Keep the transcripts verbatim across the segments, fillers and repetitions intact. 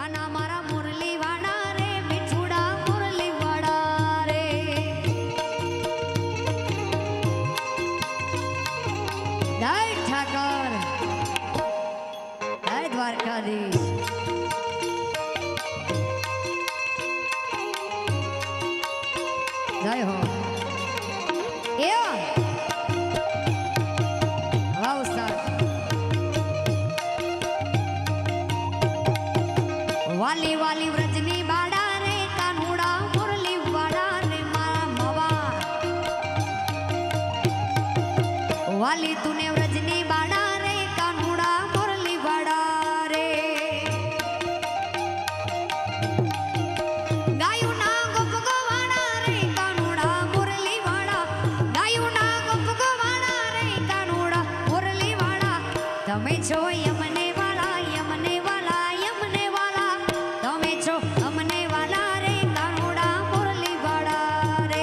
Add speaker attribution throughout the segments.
Speaker 1: કાના મારા મુરલી વાડા રે મીઠુડા મુરલી વાડા રે જય ઠાકર જય દ્વારકાધીશ જય હો એ વાવ સર વાલી વાલી વ્રજની બાડા રે કાનુડા મુરલી વાડા રે મારા મવા વાલી તુને વ્રજની બાડા રે કાનુડા મુરલી વાડા રે ગાયું ના ગોપ ગવાડા રે કાનુડા મુરલી વાડા ગાયું ના ગોપ ગવાડા રે કાનુડા મુરલી વાડા તમે છો યમને વાલા યમને વાલા યમને વાલા તમે છો અમને વાલા રે કાનુડા મુરલી વાડા રે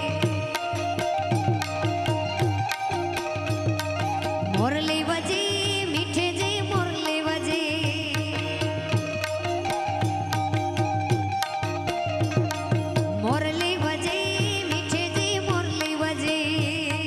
Speaker 1: મુરલી વજી મીઠે જઈ મુરલી વજી મુરલી વજી મીઠે જઈ મુરલી વજી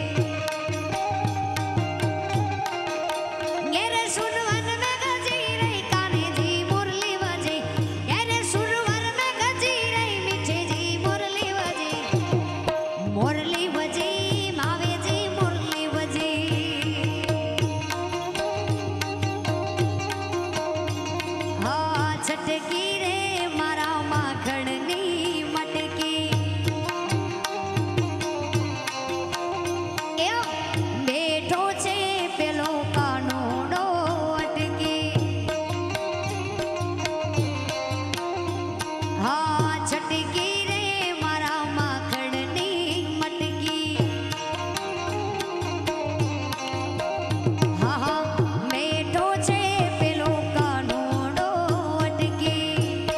Speaker 1: ઘેરે સુનવન મે ગજી રે કાને જી મુરલી વજી ઘેરે સુનવન મે ગજી રે મીઠે જી મુરલી વજી મુરલી વજી માવે જી મુરલી વજી હા છટકી રે મારા માખણની મટકી એ બેઠો છે પેલો કાનોડો અટકી હા છટકી રે મારા માખણની મટકી હા હા બેઠો છે પેલો કાનોડો અટકી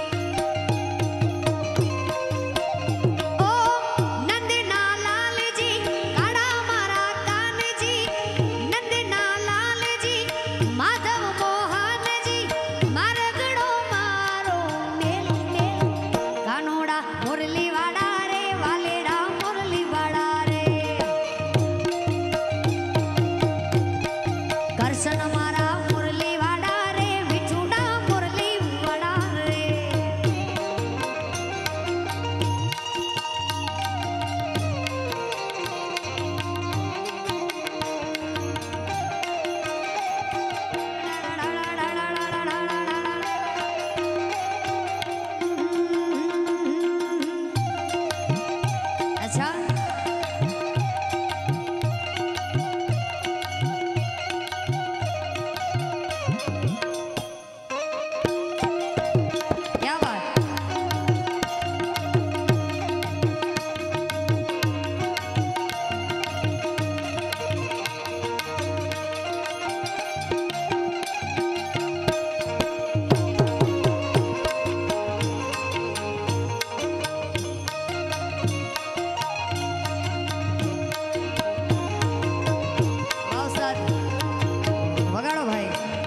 Speaker 1: ઓ નંદના લાલજી કાળા મારા કાનજી નંદના લાલજી માધવ મોહનજી મારગડો મારો મેલ મેલ કાનોડા મુરલી વાડા રે વાલેડા મુરલી વાડા રે કરશન મારા મુરલી વાડા રે મીઠુડા મુરલી વાડા રે अच्छा क्या बात वाह सर वगाड़ो भाई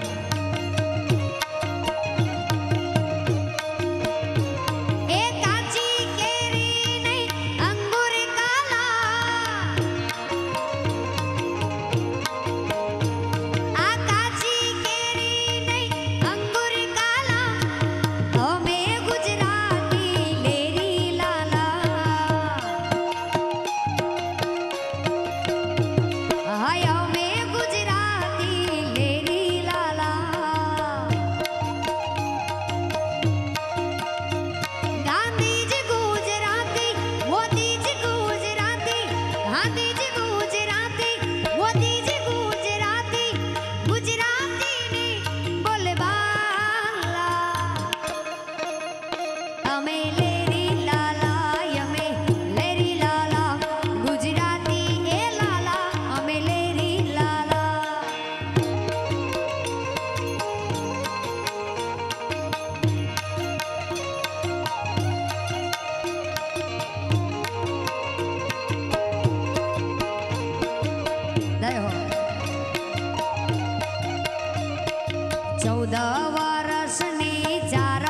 Speaker 1: ए काची केरी नहीं अंगूर काला आ काची केरी नहीं अंगूर काला हमें गुजराती लेरी लाला हाय हमें गुजराती लेरी लाला गांधी जी गुजराती मोदी जी गुजराती गांधी जी गुजराती मोदी जी गुजराती गुजराती ने बोलबाला અમે લેરી લાલા અમે લેરી લાલા ગુજરાતી એ લાલા અમે લેરી લાલા જય હો ચૌદ વર્ષની ચાર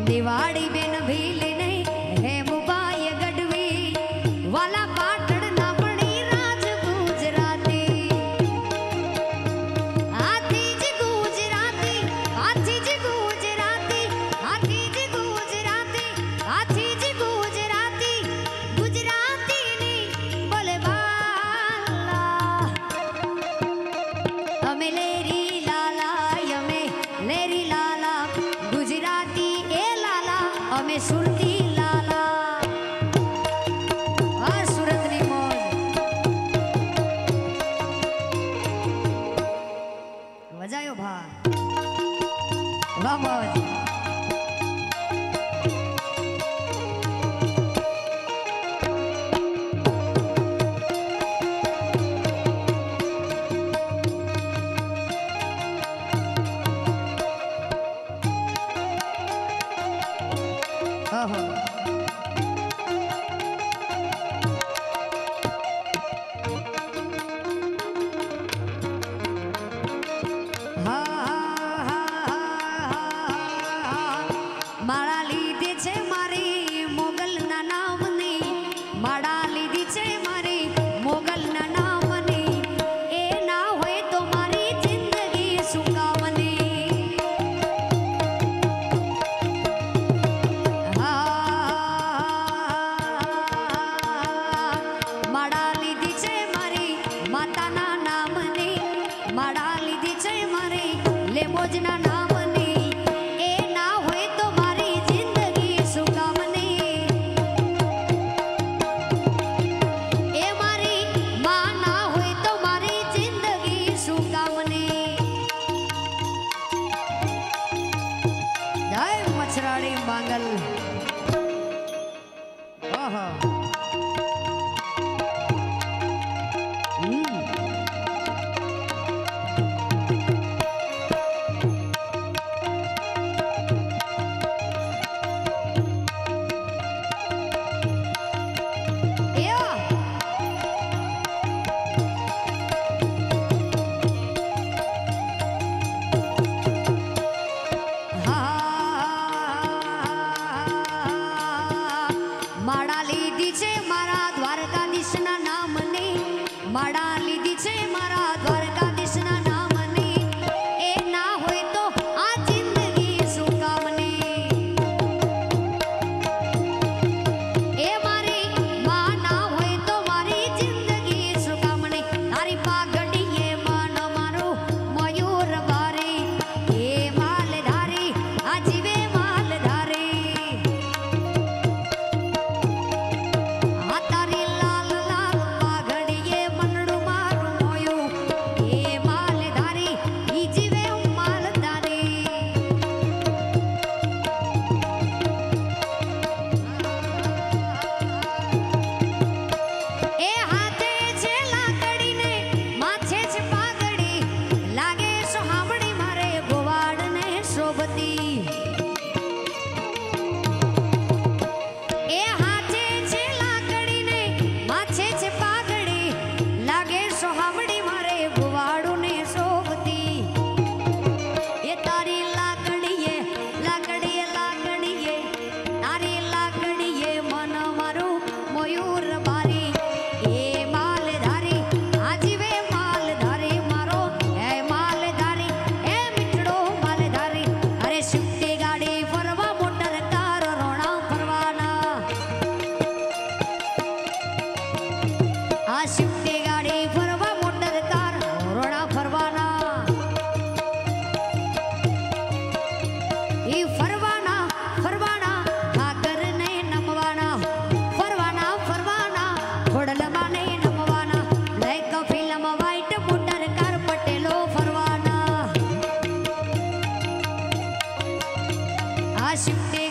Speaker 1: દિવાળી બેન ભીલી નહીં હે મુબાય ગઢવી વાલા પાટણ ના પડી રાજ ગુજરાતી હાથી જ ગુજરાતી હાથી જ ગુજરાતી હાથી જ ગુજરાતી હાથી જ ગુજરાતી ગુજરાતી ની બોલબાલા અમે લેરી લાલા અમે લેરી લાલા ગુજરાતી એ લાલા અમે સુરતી લાલા આ સુરતની મોજ વજાયો ભા વાહ મોજ ઓહો માળા લીધી છે મારી મોગલના નામની માળા લીધી છે મારી મોગલના નામની એ ના હોય તો મારી જિંદગી શું કામની માળા લીધી છે મારી માતાના નામની માળા લીધી છે મારી લેમોજના નામની એ ના હોય તો મારી જિંદગી શું કામની એ મારી માં ના હોય તો મારી જિંદગી શું કામની જય મછરાડી માંગલ ઓહો માળા લીધી છે મારા દ્વારકાધીશના નામની માળા લીધી છે મારા દ્વારકાધીશના નામની એ ના હોય તો આ જિંદગી શું કામની એ મારી માં ના હોય તો મારી જિંદગી શું કામની તારી પાઘડીએ મન મારું મયુર બારી એ માલધારી આ જીવે માલધારી તારી લાલ લાલ પાઘડીએ મનડું મારું મોયું એ માલધારી ઈ જીવે માલધારી એ હાથે છે લાકડીને માથે છે પાઘડી લાગે સોહામણી મારે ગોવાડને શોભતી એ હાથે છે લાકડીને માથે છે પાઘડી લાગે સોહામણી મારે ગોવાડુને શોભતી એ તારી લાકડીએ લાકડીએ લાકડીએ તારી લાકડીએ મન મારું મયુર બારી એ માલધારી આ જીવે માલધારી મારો એ માલધારી એ મીઠડો માલધારી અરે શિફ્ટી ગાડી ફરવા મોટર કાર રોણા ફરવાના આ શિફ્ટી ગાડી ફરવા મોટર કાર રોણા ફરવાના ઈ ફરવાના ફરવાના ઠાકર ને નમવાના ફરવાના ફરવાના ખોડલમાં ને નમવાના like film white motor car પટેલો ફરવાના આ શિફ્ટી